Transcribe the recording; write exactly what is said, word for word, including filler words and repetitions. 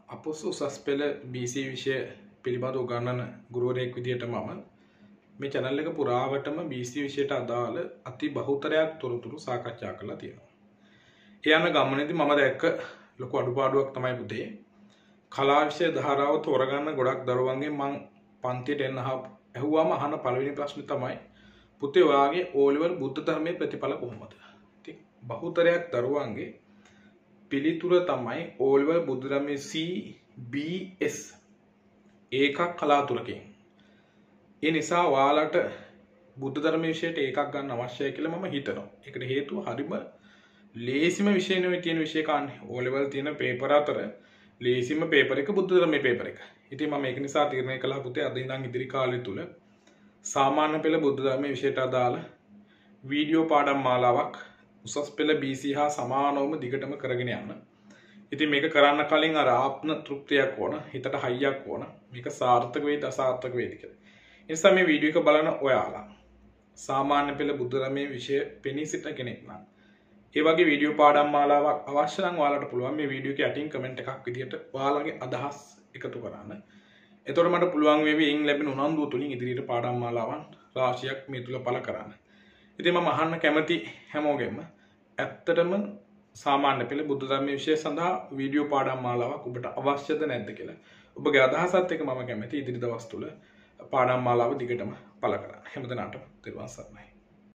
අපොස උසස් පෙළ බී සී විෂය පිළිබඳව උගන්වන ගුරුවරයෙක් විදිහට මම මේ channel එක පුරාවටම බී සී විෂයට අදාළ අති බහුතරයක් තොරතුරු සාකච්ඡා කරලා තියෙනවා. ඒ යන ගමනේදී මම දැක්ක ලොකු අඩුපාඩුවක් තමයි පුතේ. කලා විෂය ධාරාව තෝරගන්න ගොඩක් දරුවන්ගෙන් මම පන්තියට එන්න ඇහුවාම අහන පළවෙනි ප්‍රශ්නේ තමයි පුතේ ඔයාගේ O level බුද්ධ ධර්මයේ ප්‍රතිඵල කොහොමද? ඉතින් බහුතරයක් දරුවන්ගේ පිළිතුර තමයි O level බුද්ධ ධර්මයේ C B S ඒකක් කලාතුරකින්. ඒ නිසා ඔයාලට බුද්ධ ධර්මයේ විෂයට ඒකක් ගන්න අවශ්‍යයි කියලා මම හිතනවා. ඒකට හේතුව හරිම ලේසිම විෂය නෙවෙයි තියෙන විෂය කාන්නේ. O level තියෙන පේපර් අතර ලේසිම පේපර් එක බුද්ධ ධර්මයේ පේපර් එක. ඉතින් මම ඒක නිසා තීරණය කළා පුතේ අද ඉඳන් ඉදිරි කාලය තුල සාමාන්‍ය පෙළ බුද්ධ ධර්මයේ විෂයට අදාළ වීඩියෝ පාඩම් මාලාවක් උසස් පෙළ බී සී හා සමානවම දිගටම කරගෙන යන්න. ඉතින් මේක කරන්න කලින් අර ආත්ම තෘප්තියක් ඕන, හිතට හයියක් ඕන. මේක සාර්ථක වේද අසාර්ථක වේද කියලා. ඒ නිසා මේ වීඩියෝ එක බලන ඔයාලා සාමාන්‍ය පෙළ බුද්ධ ධර්මයේ විෂය පෙනී සිටින කෙනෙක් නම් ඒ වගේ වීඩියෝ පාඩම් මාලාවක් අවශ්‍ය නම් ඔයාලට පුළුවන් මේ වීඩියෝ එකේ යටින් කමෙන්ට් එකක් විදිහට ඔයාලගේ අදහස් එකතු කරන්න. එතකොට මට පුළුවන් වේවි එයින් ලැබෙන උනන්දුව තුලින් ඉදිරියට පාඩම් මාලාවන් රාශියක් මේ තුල පළ කරන්න. ඉතින් මම අහන්න කැමති හැමෝගෙම ඇත්තටම සාමාන්‍ය පෙළ බුද්ධ ධර්මයේ විෂය සඳහා වීඩියෝ පාඩම් මාලාවක් ඔබට අවශ්‍යද නැද්ද කියලා. ඔබගේ අදහසත් එක්ක මම කැමති ඉදිරි දවස් තුල පාඩම් මාලාව දිගටම පළ කරන්න. හැමදෙනාටම තෙරුවන් සරණයි.